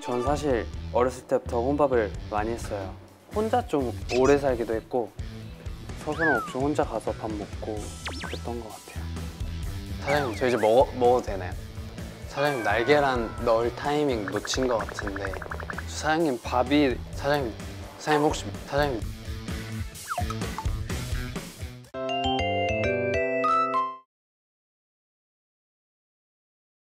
전 사실 어렸을 때부터 혼밥을 많이 했어요. 혼자 좀 오래 살기도 했고 서스럼 없이 혼자 가서 밥 먹고 그랬던 것 같아요. 사장님 저 이제 먹어도 되나요? 사장님 날계란 넣을 타이밍 놓친 것 같은데 사장님 혹시 사장님